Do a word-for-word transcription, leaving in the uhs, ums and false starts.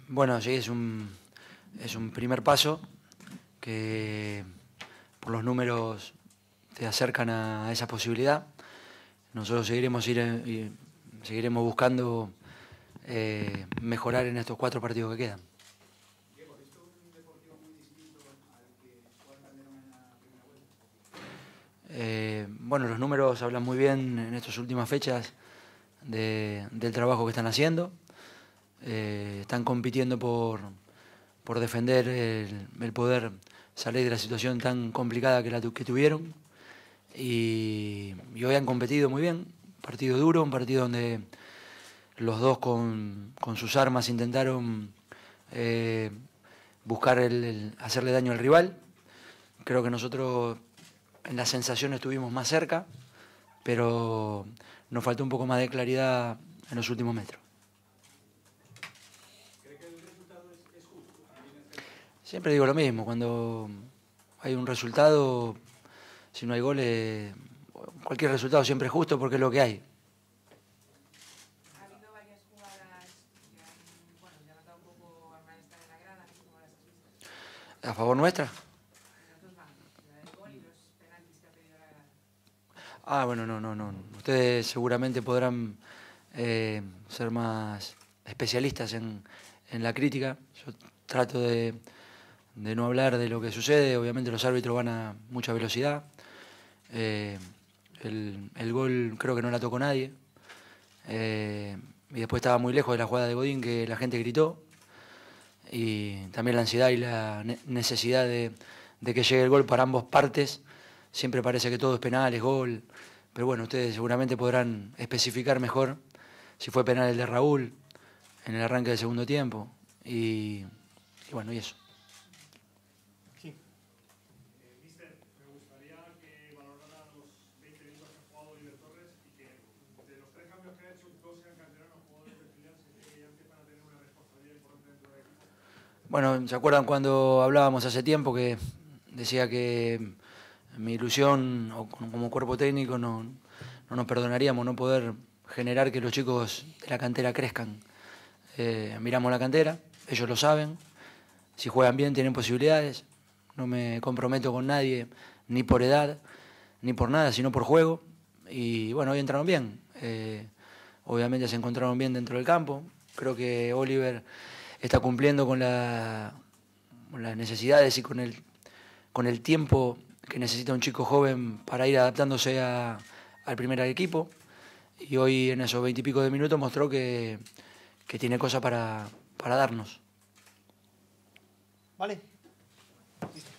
Bueno, sí, es un, es un primer paso que por los números te acercan a esa posibilidad. Nosotros seguiremos, ir, ir- seguiremos buscando eh, mejorar en estos cuatro partidos que quedan. Diego, ¿esto es un Deportivo muy distinto al que jugó en Calderón en la primera vuelta? Eh, bueno, los números hablan muy bien en estas últimas fechas de- del trabajo que están haciendo. Eh, están compitiendo por, por defender el, el poder salir de la situación tan complicada que, la tu- que tuvieron. Y, y hoy han competido muy bien. Partido duro, un partido donde los dos con, con sus armas intentaron eh, buscar el, el hacerle daño al rival. Creo que nosotros en la sensación estuvimos más cerca, pero nos faltó un poco más de claridad en los últimos metros. ¿Cree que el resultado es, es justo? Siempre digo lo mismo, cuando hay un resultado, si no hay goles, cualquier resultado siempre es justo porque es lo que hay. Ha habido varias jugadas que han, bueno, se ha notado un poco al malestar en la grada, ¿cómo las has visto? ¿A favor nuestra? En los dos bandos, la del gol y los penaltis que ha pedido la grada. Ah, bueno, no, no, no. Ustedes seguramente podrán eh, ser más especialistas en, en la crítica. Yo trato de, de no hablar de lo que sucede. Obviamente los árbitros van a mucha velocidad. Eh, el, el gol creo que no la tocó nadie. Eh, y después estaba muy lejos de la jugada de Godín, que la gente gritó. Y también la ansiedad y la ne- necesidad de, de que llegue el gol para ambas partes. Siempre parece que todo es penal, es gol. Pero bueno, ustedes seguramente podrán especificar mejor si fue penal el de Raúl en el arranque del segundo tiempo. Y, y bueno, y eso. Sí. Eh, mister, me gustaría que valorara los veinte minutos que ha jugado Oliver Torres y que de los tres cambios que ha hecho, dos sean canteranos, jugadores de filial, se cree que ya empiezan a tener una responsabilidad importante dentro del equipo. Bueno, ¿se acuerdan cuando hablábamos hace tiempo que decía que mi ilusión o como cuerpo técnico no, no nos perdonaríamos no poder generar que los chicos de la cantera crezcan? Eh, miramos la cantera, ellos lo saben, si juegan bien tienen posibilidades, no me comprometo con nadie, ni por edad, ni por nada, sino por juego. Y bueno, hoy entraron bien, eh, obviamente se encontraron bien dentro del campo. Creo que Oliver está cumpliendo con, la, con las necesidades y con el, con el tiempo que necesita un chico joven para ir adaptándose a, al primer equipo. Y hoy en esos veintipico de minutos mostró que, que tiene cosas para, para darnos. Vale. Listo.